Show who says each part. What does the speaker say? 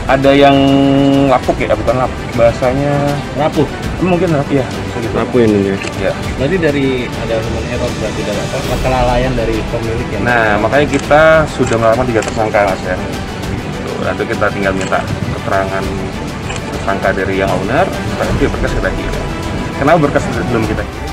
Speaker 1: ada yang lapuk ya, bukan lapuk, bahasanya
Speaker 2: Rapuh.
Speaker 1: mungkin ya, bisa gitu.
Speaker 3: Rapuh ini ya.
Speaker 1: Ya.
Speaker 2: Berarti dari ada human error, berarti dari apa? Kelalaian dari pemilik ya.
Speaker 1: Nah, makanya kita sudah melakukan 3 tersangka Mas ya. Gitu. Nanti kita tinggal minta keterangan tersangka dari yang owner, nanti berkas kita kirim. Kenapa berkas belum kita kirim?